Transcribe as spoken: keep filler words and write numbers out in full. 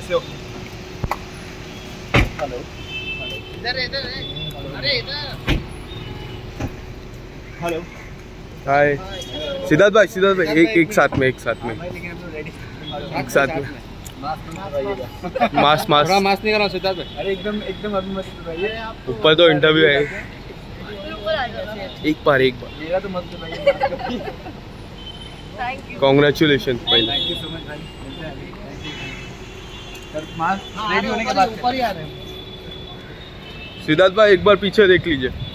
कैसे हो? हेलो इधर इधर अरे इधर हेलो हाय सिद्धार्थ भाई सिद्धार्थ भाई एक एक साथ में एक साथ में एक साथ में मास्क मास्क मास्क निकालो सिद्धार्थ भाई। अरे एकदम एकदम अभी मत बताइए। ऊपर तो इंटरव्यू है। एक बार एक बार मेरा तो मत बताइए। थैंक यू कॉन्ग्रेचुलेशन पहले। थैंक यू सो मच भाई। सर मास्क रेडी होने के बाद ऊपर ही आ रहे हैं। सिद्धार्थ भाई एक बार पीछे देख लीजिए।